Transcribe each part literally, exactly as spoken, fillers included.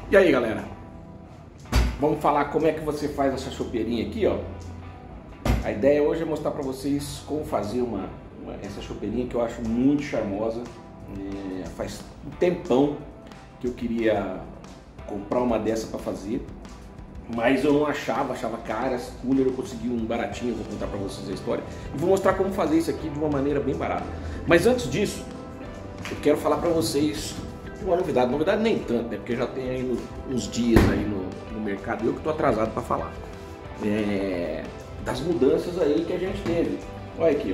E aí, galera, vamos falar como é que você faz essa chopeirinha aqui, ó. A ideia hoje é mostrar para vocês como fazer uma, uma essa chopeirinha que eu acho muito charmosa. É, faz um tempão que eu queria comprar uma dessa para fazer, mas eu não achava, achava caras. Cooler eu consegui um baratinho, eu vou contar para vocês a história e vou mostrar como fazer isso aqui de uma maneira bem barata. Mas antes disso, eu quero falar para vocês uma novidade, novidade nem tanto, né? Porque já tem aí uns dias aí no, no mercado, eu que estou atrasado para falar é, das mudanças aí que a gente teve. Olha aqui,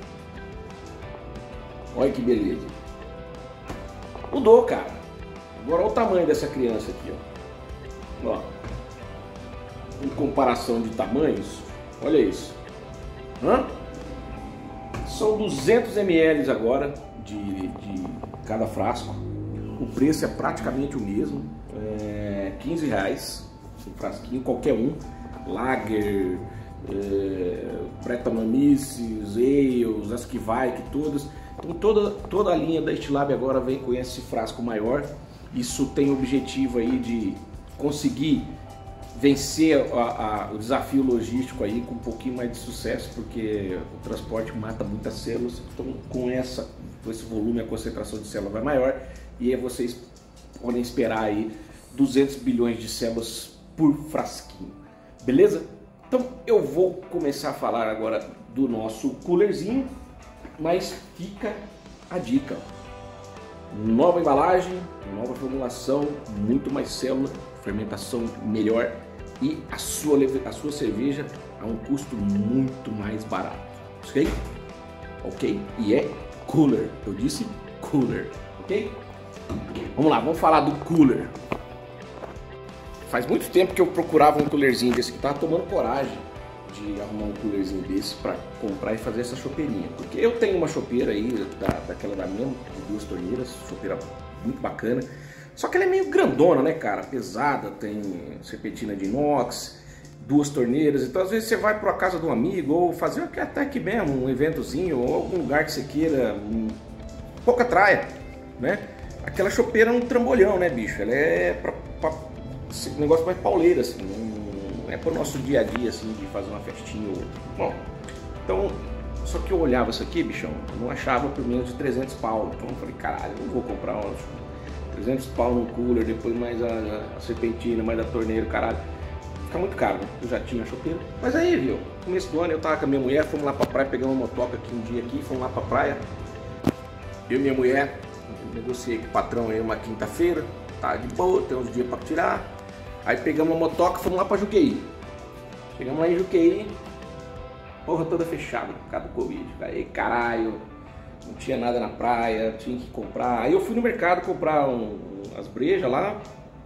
ó. Olha que beleza. Mudou, cara. Agora olha o tamanho dessa criança aqui, ó. Ó. Em comparação de tamanhos, olha isso. Hã? São duzentos mililitros agora de, de cada frasco. O preço é praticamente o mesmo, é quinze reais um frasquinho, qualquer um. Lager, é, Brettanomyces, Ales, as que vai, que todas. Então toda, toda a linha da Estilab agora vem com esse frasco maior. Isso tem o objetivo aí de conseguir vencer a, a, o desafio logístico aí com um pouquinho mais de sucesso, porque o transporte mata muitas células. Então com, essa, com esse volume a concentração de célula vai maior e aí vocês podem esperar aí duzentos bilhões de células por frasquinho, beleza? Então eu vou começar a falar agora do nosso coolerzinho, mas fica a dica: nova embalagem, nova formulação, muito mais célula, fermentação melhor e a sua, a sua cerveja a um custo muito mais barato, ok? Ok? E é cooler, eu disse cooler, ok? Vamos lá, vamos falar do cooler. Faz muito tempo que eu procurava um coolerzinho desse, que tava tomando coragem de arrumar um coolerzinho desse para comprar e fazer essa chopeirinha, porque eu tenho uma chopeira aí da, daquela da mesma, de duas torneiras, chopeira muito bacana, só que ela é meio grandona, né, cara, pesada, tem serpentina de inox, duas torneiras. Então às vezes você vai para a casa de um amigo ou fazer até aqui mesmo um eventozinho ou algum lugar que você queira, um, pouca traia, né? Aquela chopeira é um trambolhão, né, bicho? Ela é pra, pra um negócio mais pauleiro, assim, não é para o nosso dia a dia, assim, de fazer uma festinha ou outra. Bom, então, só que eu olhava isso aqui, bichão, eu não achava por menos de trezentos pau. Então eu falei, caralho, eu não vou comprar uns trezentos pau no cooler, depois mais a, a serpentina, mais a torneira, caralho. Fica muito caro, né? Eu já tinha a chopeira. Mas aí, viu, no começo do ano eu tava com a minha mulher, fomos lá pra praia, pegamos uma motoca aqui um dia aqui, fomos lá pra praia. Eu e minha mulher, negociei com o patrão aí uma quinta-feira, tá de boa, tem uns dias pra tirar. Aí pegamos uma motoca e fomos lá pra Juqueí. Chegamos lá em Juqueí, porra toda fechada por causa do Covid. Aí, caralho, não tinha nada na praia, tinha que comprar. Aí eu fui no mercado comprar um, as brejas lá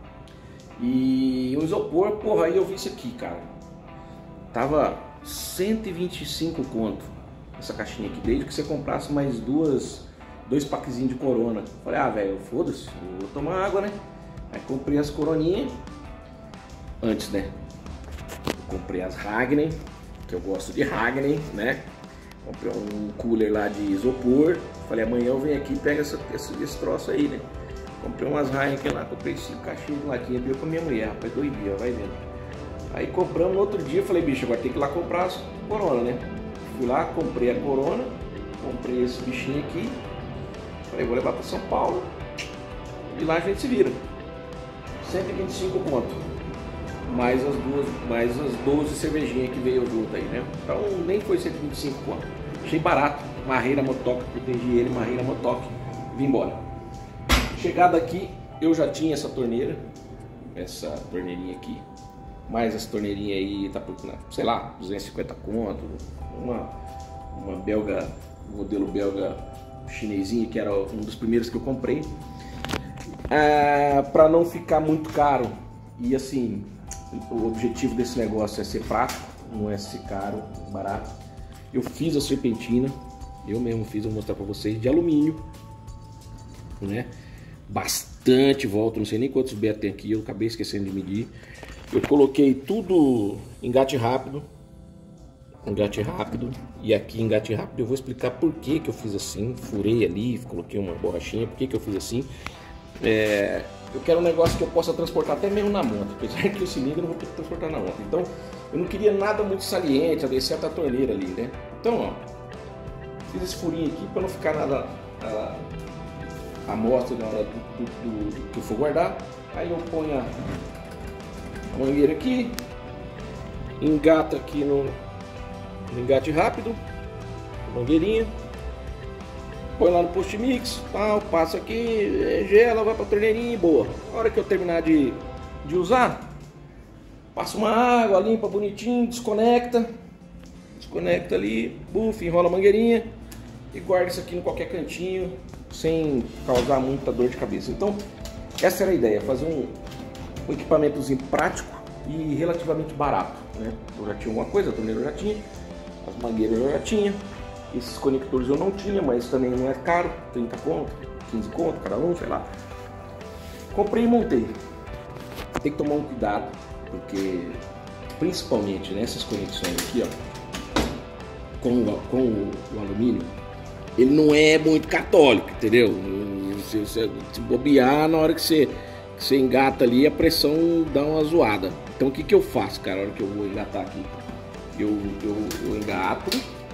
e um isopor. Porra, aí eu vi isso aqui, cara. Tava cento e vinte e cinco conto essa caixinha aqui, desde que você comprasse mais duas, dois paquezinhos de Corona. Falei, ah, velho, foda-se, vou tomar água, né? Aí comprei as Coroninhas. Antes, né? Eu comprei as Hagney, que eu gosto de Hagney, né? Comprei um cooler lá de isopor. Falei, amanhã eu venho aqui e pego essa, esse, esse troço aí, né? Comprei umas Heineken lá, comprei cinco caixinhas de latinha, deu com a minha mulher, rapaz, doidinha, vai vendo. Aí compramos no outro dia, falei, bicho, agora tem que ir lá comprar as Corona, né? Fui lá, comprei a Corona, comprei esse bichinho aqui. Falei, vou levar para São Paulo e lá a gente se vira. cento e vinte e cinco conto. Mais as duas, mais as doze cervejinhas que veio junto aí, né? Então nem foi cento e vinte e cinco conto. Achei barato, marrei na motoca, protegi ele, marrei na motoca, vim embora. Chegado aqui, eu já tinha essa torneira, essa torneirinha aqui, mais essa torneirinha aí, tá por, sei lá, duzentos e cinquenta conto, uma, uma belga, modelo belga chinesinha, que era um dos primeiros que eu comprei, ah, para não ficar muito caro. E assim, o objetivo desse negócio é ser prático, não é ser caro, barato. Eu fiz a serpentina, eu mesmo fiz, vou mostrar para vocês, de alumínio, né? Bastante volta, não sei nem quantos B tem aqui, eu acabei esquecendo de medir. Eu coloquei tudo engate rápido, engate rápido, e aqui engate rápido eu vou explicar por que que eu fiz assim. Furei ali, coloquei uma borrachinha, por que que eu fiz assim. É, eu quero um negócio que eu possa transportar até mesmo na moto, apesar que o cilindro eu não vou poder transportar na moto. Então eu não queria nada muito saliente, exceto a torneira ali, né? Então, ó, fiz esse furinho aqui para não ficar nada a, a mostra na hora do, do, do que eu for guardar. Aí eu ponho a, a mangueira aqui, engata aqui no, no engate rápido, mangueirinha. Põe lá no post mix, tal, passa aqui, gela, vai pra torneirinha e boa. Na hora que eu terminar de, de usar, passa uma água, limpa bonitinho, desconecta. Desconecta ali, buff, enrola a mangueirinha e guarda isso aqui em qualquer cantinho, sem causar muita dor de cabeça. Então, essa era a ideia, fazer um, um equipamentozinho prático e relativamente barato, né? Eu já tinha uma coisa, a torneira eu já tinha, as mangueiras eu já tinha. Esses conectores eu não tinha, mas também não é caro, trinta conto, quinze conto cada um, sei lá. Comprei e montei. Tem que tomar um cuidado, porque principalmente nessas conexões aqui, ó, com, o, com o, o alumínio, ele não é muito católico, entendeu? Se, se, se bobear, na hora que você, que você engata ali, a pressão dá uma zoada. Então o que, que eu faço, cara, na hora que eu vou engatar aqui? Eu, eu, eu engato,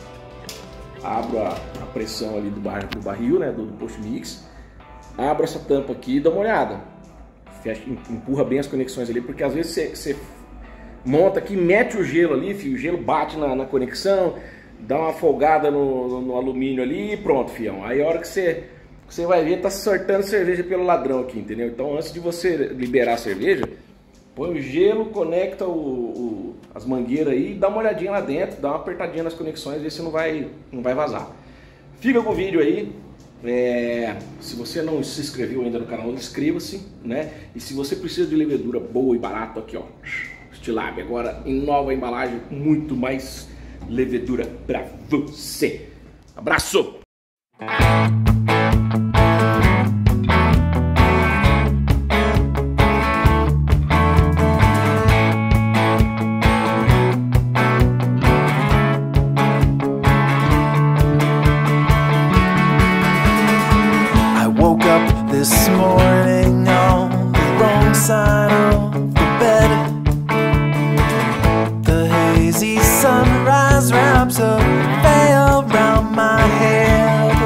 abro a, a pressão ali do, bar, do barril, né, do, do post mix, abro essa tampa aqui e dá uma olhada, fecha, empurra bem as conexões ali, porque às vezes você, você monta aqui, mete o gelo ali, filho, o gelo bate na, na conexão, dá uma folgada no, no, no alumínio ali e pronto, fião. Aí a hora que você, que você vai ver, tá sortando cerveja pelo ladrão aqui, entendeu? Então antes de você liberar a cerveja, põe o gelo, conecta o, o, as mangueiras aí e dá uma olhadinha lá dentro, dá uma apertadinha nas conexões, vê se não vai, não vai vazar. Fica com o vídeo aí. É, se você não se inscreveu ainda no canal, inscreva-se, né? E se você precisa de levedura boa e barata, aqui ó, Stilab, agora em nova embalagem, muito mais levedura pra você. Abraço! This morning on the wrong side of the bed, the hazy sunrise wraps a veil around my head.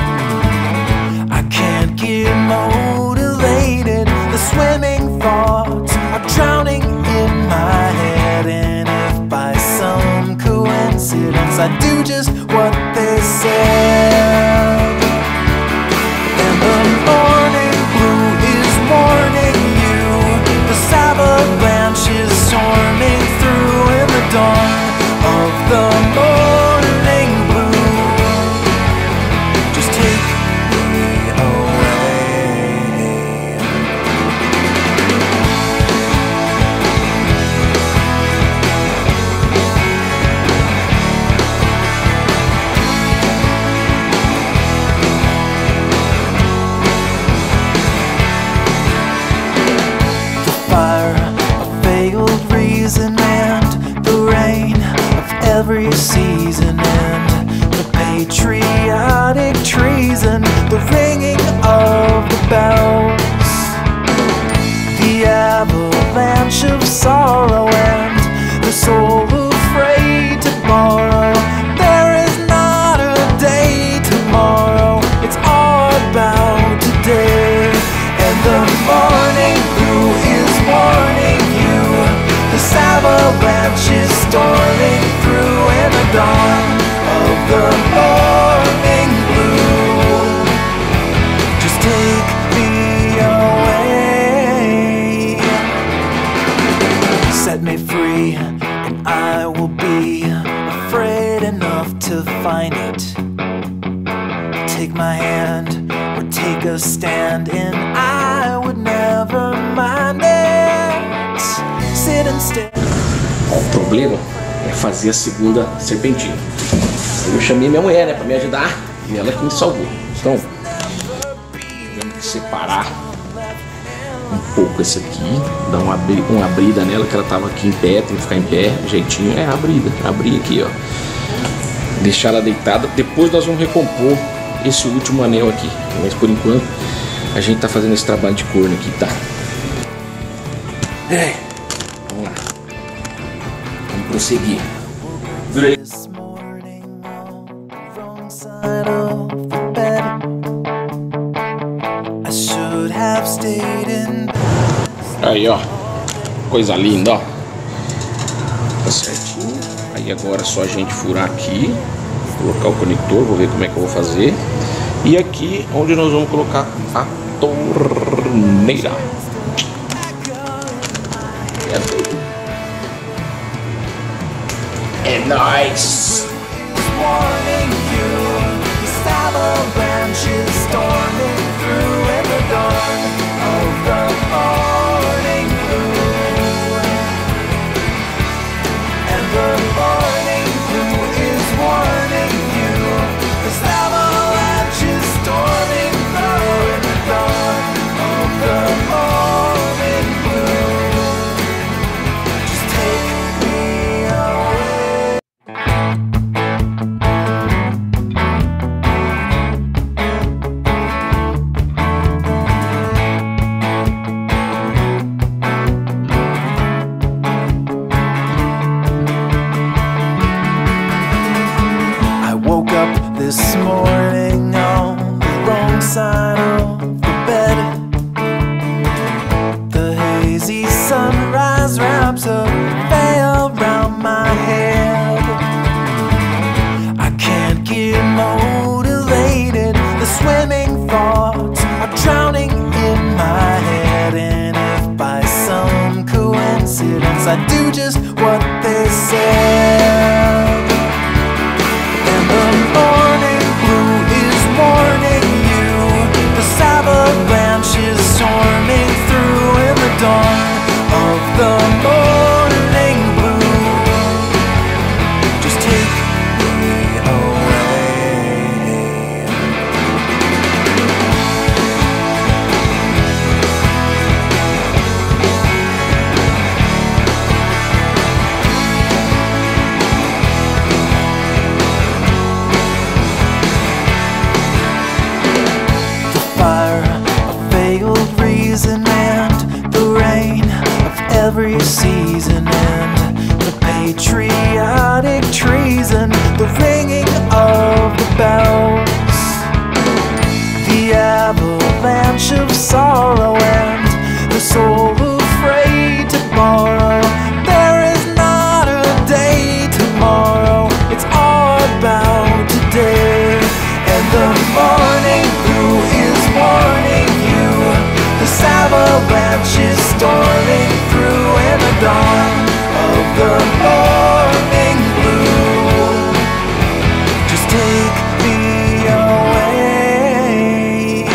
I can't get motivated, the swimming thoughts are drowning in my head. And if by some coincidence I do just what they said, then the morning blue is warning you, the avalanche is storming through in the dawn of the morning blue. Just take me away. And the rain of every season, and the patriotic treason, the ringing of the bells, the avalanche of sorrow, and the soul afraid to borrow. There is not a day tomorrow, it's all about today. And the morning blue is warning you, this avalanche is storming through in the dawn of the morning blue. Just take me away, set me free, and I will be afraid enough to find it. Take my hand or take a stand, and I would never mind it. Sit and stare. O problema é fazer a segunda serpentina. Eu chamei minha mulher, né, pra me ajudar, e ela que me salvou. Então, temos que separar um pouco esse aqui, dar uma, abri uma abrida nela, que ela tava aqui em pé, tem que ficar em pé, jeitinho, é abrida, abrir aqui, ó. Deixar ela deitada, depois nós vamos recompor esse último anel aqui, mas por enquanto a gente tá fazendo esse trabalho de corno aqui, tá? É. Vamos lá. Vamos prosseguir. Aí, ó. Coisa linda, ó. Tá certinho. Aí agora é só a gente furar aqui. Colocar o conector, vou ver como é que eu vou fazer. E aqui onde nós vamos colocar a torneira. É nóis! This morning on the wrong side of the bed, the hazy sunrise wraps a veil around my head. I can't get motivated, the swimming thoughts are drowning in my head. And if by some coincidence I do just what they said, and the morning blue is warning you, the avalanche is storming through in the dawn of the morning blue. Just take me away. And the rain of every season, and the patriotic treason, the ringing of the bells, the avalanche of sorrow, and the soul afraid to borrow. There is not a day tomorrow, it's all about today. And the morning blue is warning you, this avalanche is storming through in the dawn of the morning blue. Just take me away,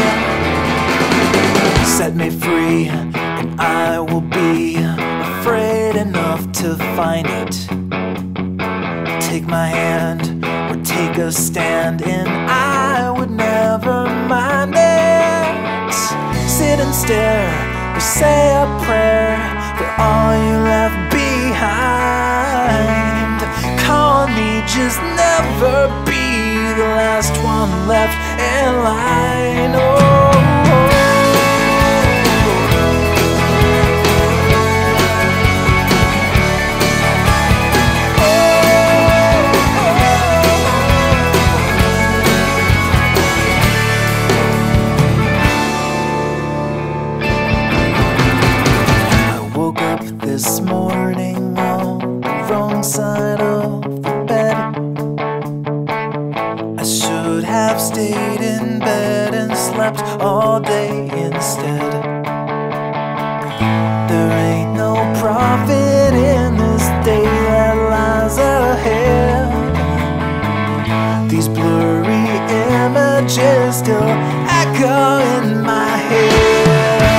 set me free, and I will be afraid enough to find it. Take my hand or take a stand, and I would never mind it. Sit and stare or say a prayer for all you left behind. Colony just never be the last one left in line. Oh. This morning on the wrong side of the bed, I should have stayed in bed and slept all day instead. There ain't no profit in this day that lies ahead. These blurry images still echo in my head.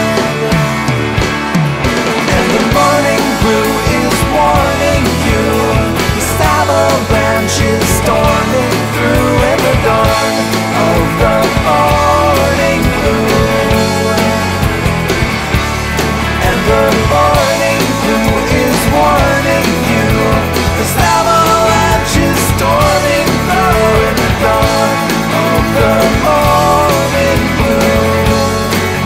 Morning blue is warning you, this avalanche is storming through in the dawn of the morning blue. And the morning blue is warning you, this avalanche is storming through in the dawn of the morning blue.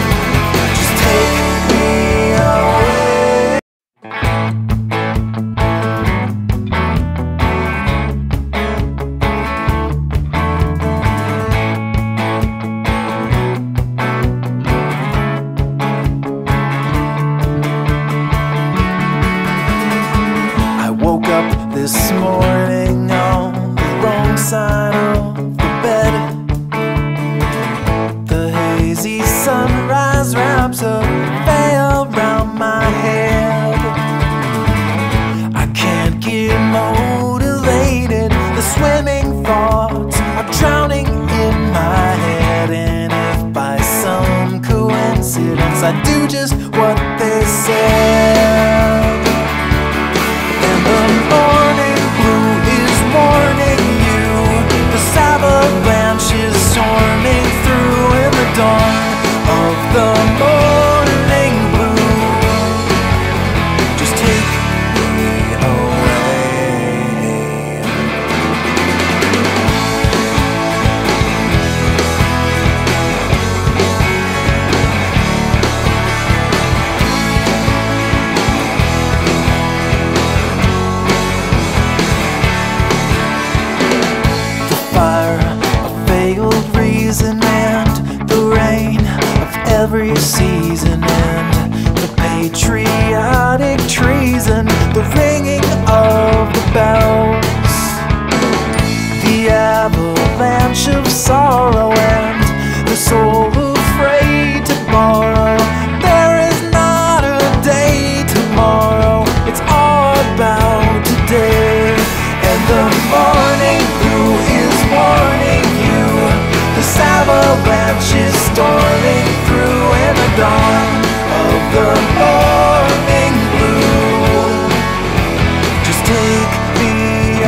patriotic treason, the ringing of the bells, the avalanche of sorrow, and the soul afraid to borrow. There is not a day tomorrow, it's all about today. And the morning blue is warning you, this avalanche is storming through, and the dawn of the morning blue. Just take me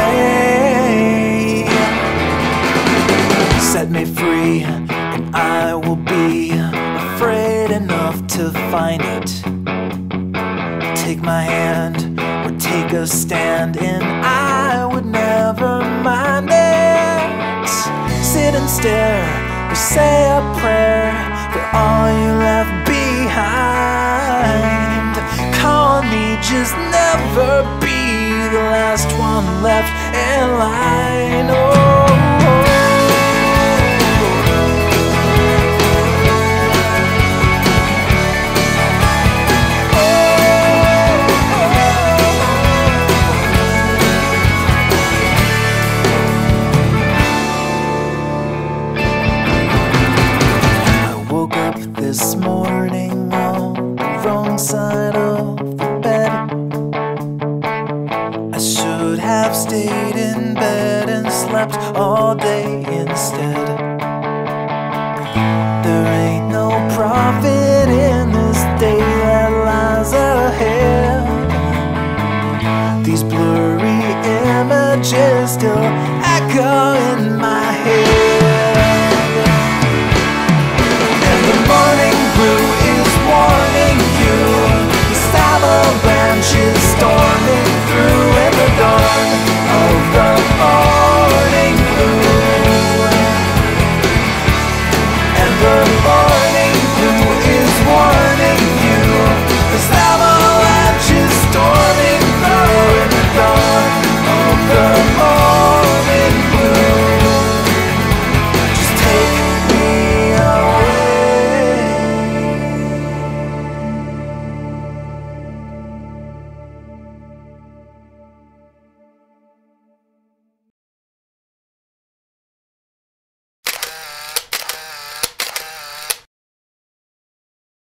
away, set me free, and I will be afraid enough to find it. Take my hand or take a stand, and I would never mind it. Sit and stare or say a prayer for all you left behind. Colony just never be the last one left in line. Oh. This morning on the wrong side of the bed. I should have stayed in bed and slept all day instead. There ain't no profit in this day that lies ahead. These blurry images still echo